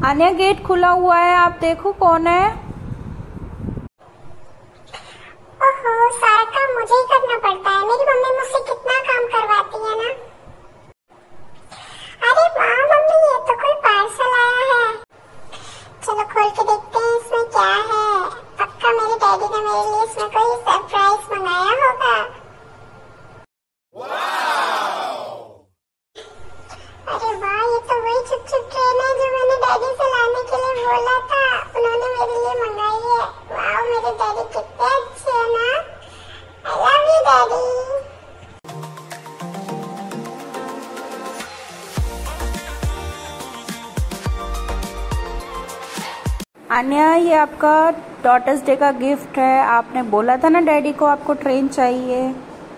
Anya gate खुला हुआ है, आप देखो कौन है। ओहो, सारा काम मुझे ही करना पड़ता है। मेरी मम्मी मुझसे कितना काम करवाती है ना। अरे वाह मम्मी, ये तो कोई पार्सल आया है। चलो खोल के देखते हैं इसमें क्या है। पक्का मेरे डैडी ने मेरे लिए इसमें कोई सरप्राइज मंगाया होगा। अरे वाह, ये तो वही चुप-चुप ट्रेन है जो मैंने डैडी से लाने के लिए बोला था। उन्होंने मेरे लिए मंगाई है। वाह, मेरे डैडी कितने अच्छे हैं ना। I love you daddy. Aanya, ये आपका डॉटर्स डे का गिफ्ट है। आपने बोला था ना डैडी को आपको ट्रेन चाहिए।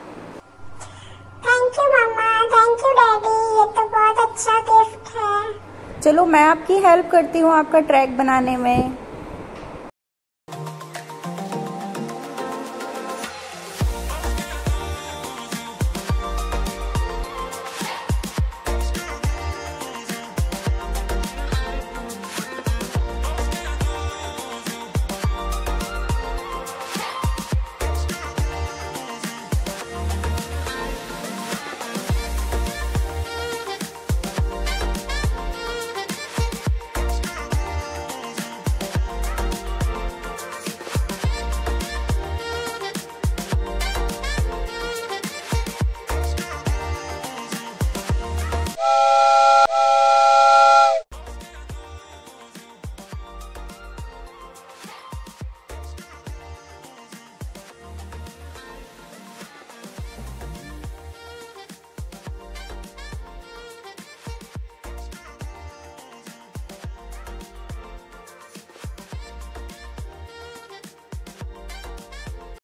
Thank you mama, thank you daddy, ये तो बहुत अच्छा गिफ्ट है। चलो मैं आपकी हेल्प करती हूँ आपका ट्रैक बनाने में।